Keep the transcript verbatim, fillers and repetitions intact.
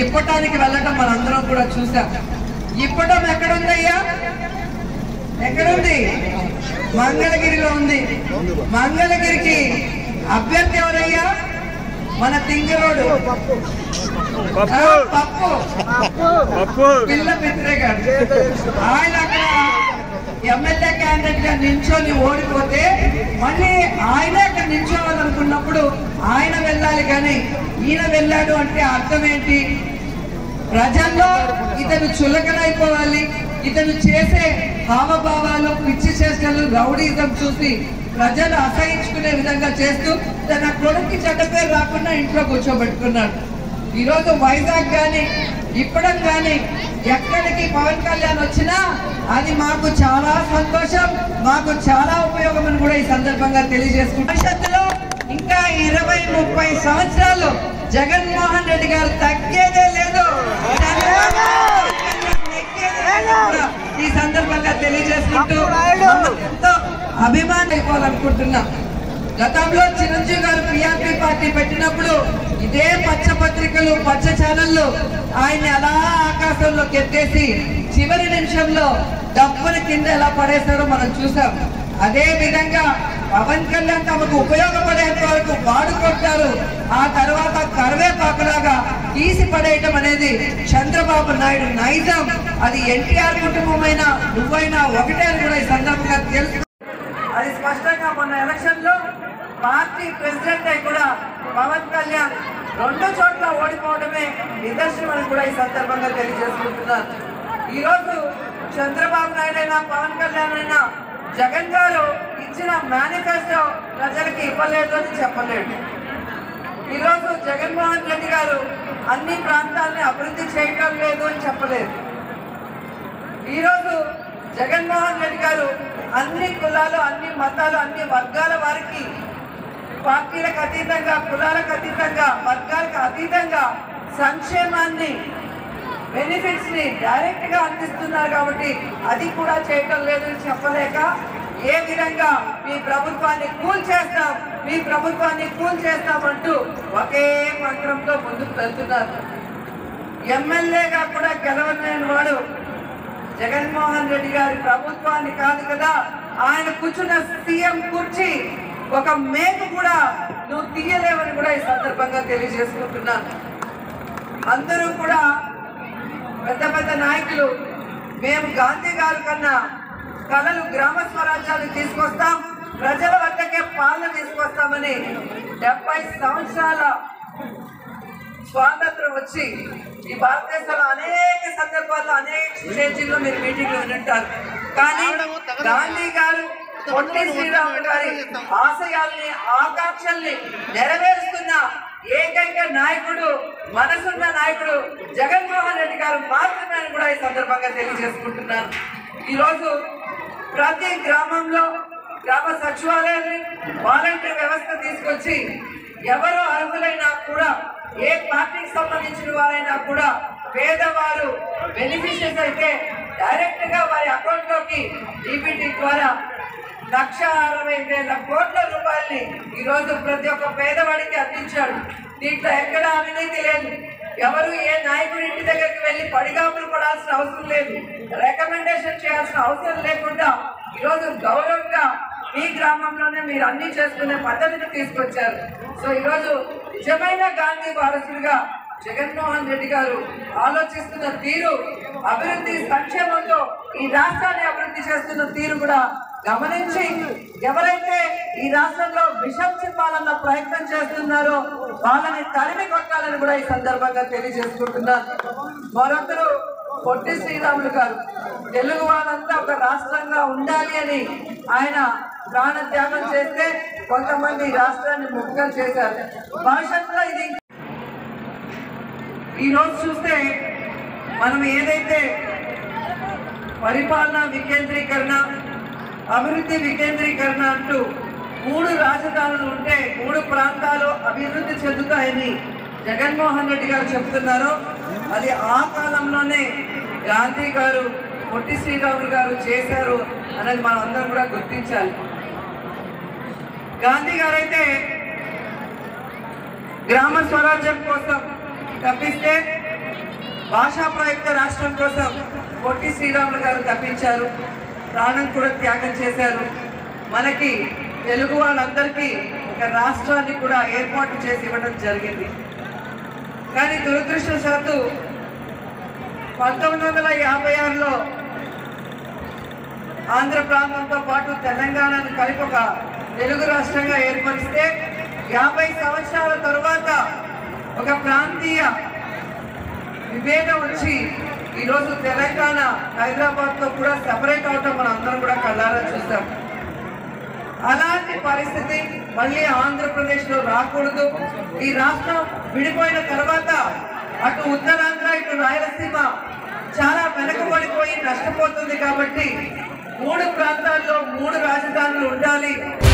ఇప్పటానికి వెళ్ళటం మనందరం కూడా చూసాం. ఇప్పటం ఎక్కడుందయ్యా? ఎక్కడుంది? మంగళగిరిలో ఉంది. మంగళగిరికి అభ్యర్థి ఎవరయ్యా? మన తింగరోడు పప్పు పిల్ల మిత్రే గారు. ఆయన అక్కడ ఎమ్మెల్యే క్యాండిడేట్ గా నిల్చొని ఓడిపోతే మళ్ళీ ఆయనే అక్కడ నిల్చోవాలనుకున్నప్పుడు ఆయన వెళ్ళాలి, కానీ ఈయన వెళ్ళాడు అంటే అర్థం ఏంటి? ప్రజల్లో ఇతను చులకనైపోవాలి, ఇతను చేసే హావభావాలు, పిచ్చి చేష్టలు, రౌడీజం చూసి ప్రజలు అసహించుకునే విధంగా చేస్తూ తన కొడుక్కి చెడ్డ పేరు రాకుండా ఇంట్లో కూర్చోబెట్టుకున్నాడు. ఈరోజు వైజాగ్ కానీ ఇప్పడం కానీ ఎక్కడికి పవన్ కళ్యాణ్ వచ్చినా అది మాకు చాలా సంతోషం, మాకు చాలా ఉపయోగం అని కూడా ఈ సందర్భంగా తెలియజేసుకుంటాం. భవిష్యత్తులో ఇంకా ఇరవై ముప్పై సంవత్సరాలు జగన్మోహన్ రెడ్డి గారు తగ్గేదే లేదు, ఈ సందర్భంగా తెలియజేసుకుంటూ ఎంతో అభిమానం అయిపోవాలనుకుంటున్నాం. గతంలో చిరంజీవి గారు పిఆర్పీ పార్టీ పెట్టినప్పుడు ఇదే పచ్చ పత్రికలు, పచ్చ ఛానళ్ళు ఆయన అలా ఆకాశంలోకి ఎత్తేసి చివరి నిమిషంలో డబ్బుని కింద ఎలా పడేశారో మనం చూసాం. అదే విధంగా పవన్ కళ్యాణ్ తమకు ఉపయోగపడేంత వరకు వాడుకుంటారు, ఆ తర్వాత కరివేపాకులాగా తీసి పడేయటం అనేది చంద్రబాబు నాయుడు నైజం. అది ఎన్టీఆర్ కుటుంబమైనా నువ్వైనా ఒకటే అని కూడా ఈ సందర్భంగా తెలుసు. అది స్పష్టంగా మొన్న ఎలక్షన్ లో పార్టీ ప్రెసిడెంట్ అయి కూడా పవన్ కళ్యాణ్ రెండు చోట్ల ఓడిపోవడమే నిదర్శనం అని కూడా ఈ సందర్భంగా తెలియజేసుకుంటున్నారు. ఈరోజు చంద్రబాబు నాయుడు అయినా పవన్ కళ్యాణ్ అయినా జగన్ గారు ఇచ్చిన మేనిఫెస్టో ప్రజలకి ఇవ్వలేదు అని చెప్పలేడు. ఈరోజు జగన్మోహన్ రెడ్డి గారు అన్ని ప్రాంతాలని అభివృద్ధి చేయడం లేదు అని చెప్పలేదు. ఈరోజు జగన్మోహన్ రెడ్డి గారు అన్ని కులాలు, అన్ని మతాలు, అన్ని వర్గాల వారికి పార్టీలకు అతీతంగా, కులాలకు అతీతంగా, వర్గాలకు అతీతంగా సంక్షేమాన్ని, బెనిఫిట్స్ ని డైరెక్ట్ గా అందిస్తున్నారు. కాబట్టి అది కూడా చేయటం లేదని చెప్పలేక ఏ విధంగా మీ ప్రభుత్వాన్ని కూల్ చేస్తాం, మీ ప్రభుత్వాన్ని కూల్ చేస్తామంటూ ఒకే మంత్రంతో ముందుకు వెళ్తున్నారు. ఎమ్మెల్యేగా కూడా గెలవలేని వాడు జగన్మోహన్ రెడ్డి గారి ప్రభుత్వాన్ని కాదు కదా, ఆయన కూర్చున్న సీఎం కుర్చీ ఒక మేకు కూడా నువ్వు తీయలేవని కూడా ఈ సందర్భంగా తెలియజేసుకుంటున్నాను. అందరూ కూడా పెద్ద పెద్ద నాయకులు మేము గాంధీ గారి కన్నా కళలు, గ్రామ స్వరాజ్యాన్ని తీసుకొస్తాం, ప్రజల వద్దకే పాలన తీసుకొస్తామని డెబ్బై సంవత్సరాల స్వాతంత్రం వచ్చి ఈ భారతదేశంలో అనేక సందర్భాల్లో అనేక స్టేజీల్లో మీరు మీటింగ్లు వింటారు. కానీ గాంధీ గారు, పొట్టి శ్రీరాములు గారి ఆశయాల్ని, ఆకాంక్షల్ని నెరవేరుస్తున్న ఏకైక నాయకుడు, మనసున్న నాయకుడు జగన్మోహన్ రెడ్డి గారు మాత్రమే అని కూడా ఈ సందర్భంగా తెలియజేసుకుంటున్నాను. ఈరోజు ప్రతి గ్రామంలో గ్రామ సచివాలయాన్ని, వాలంటీర్ వ్యవస్థ తీసుకొచ్చి ఎవరు అర్హులైనా కూడా, ఏ పార్టీకి సంబంధించిన వారైనా కూడా పేదవారు బెనిఫిషియర్స్ అయితే డైరెక్ట్ గా వారి అకౌంట్ లోకి డీబీటీ ద్వారా లక్ష అరవై వేల కోట్ల రూపాయల్ని ఈరోజు ప్రతి ఒక్క పేదవాడికి అందించాడు. దీంట్లో ఎక్కడ అవినీతి లేదు. ఎవరు ఏ నాయకుడి ఇంటి దగ్గరికి వెళ్ళి పడిగాపులు పడాల్సిన అవసరం లేదు, రికమెండేషన్ చేయాల్సిన అవసరం లేకుండా ఈరోజు గౌరవంగా మీ గ్రామంలోనే మీరు అన్ని చేసుకునే పద్ధతిని తీసుకొచ్చారు. సో ఈరోజు నిజమైన గాంధీ వారసుడిగా జగన్మోహన్ రెడ్డి గారు ఆలోచిస్తున్న తీరు, అభివృద్ధి సంక్షేమంతో ఈ రాష్ట్రాన్ని అభివృద్ధి చేస్తున్న తీరు కూడా గమనించి ఎవరైతే ఈ రాష్ట్రంలో విషం చిమ్మాలన్న ప్రయత్నం చేస్తున్నారో వాళ్ళని తరిమి కొట్టాలని కూడా ఈ సందర్భంగా తెలియజేసుకుంటున్నారు. మరొకరు పొట్టి శ్రీరాములు గారు తెలుగు వాళ్ళంతా ఒక రాష్ట్రంగా ఉండాలి అని ఆయన ప్రాణ త్యాగం చేస్తే కొంతమంది రాష్ట్రాన్ని ముక్కలు చేశారు. భవిష్యత్తులో ఇది ఈరోజు చూస్తే మనం ఏదైతే పరిపాలన వికేంద్రీకరణ, అభివృద్ధి వికేంద్రీకరణ అంటూ మూడు రాజధానులు ఉంటే మూడు ప్రాంతాలు అభివృద్ధి చెందుతాయని జగన్మోహన్ రెడ్డి గారు చెప్తున్నారో అది ఆ కాలంలోనే గాంధీ గారు, పొట్టి శ్రీరాములు గారు చేశారు అనేది మనం అందరం కూడా గుర్తించాలి. గాంధీ గారైతే గ్రామ స్వరాజ్యం కోసం తప్పిస్తే భాషా ప్రయుక్త రాష్ట్రం కోసం పొట్టి శ్రీరాములు గారు తప్పించారు, ప్రాణం కూడా త్యాగం చేశారు. మనకి తెలుగు వాళ్ళందరికీ ఒక రాష్ట్రాన్ని కూడా ఏర్పాటు చేసి ఇవ్వడం జరిగింది. కానీ దురదృష్టవశాత్తు పంతొమ్మిది వందల యాభై ఆరులో ఆంధ్ర ప్రాంతంతో పాటు తెలంగాణను కలిపి ఒక తెలుగు రాష్ట్రంగా ఏర్పరిస్తే యాభై సంవత్సరాల తరువాత ఒక ప్రాంతీయ విభేదం వచ్చి ఈరోజు తెలంగాణ హైదరాబాద్తో కూడా సెపరేట్ అవటం మనం అందరం కూడా కళ్ళారా చూస్తాం. అలాంటి పరిస్థితి మళ్ళీ ఆంధ్రప్రదేశ్లో రాకూడదు. ఈ రాష్ట్రం విడిపోయిన తర్వాత అటు ఉత్తరాంధ్ర ఇటు రాయలసీమ చాలా వెనకబడిపోయి నష్టపోతుంది. కాబట్టి మూడు ప్రాంతాల్లో మూడు రాజధానులు ఉండాలి.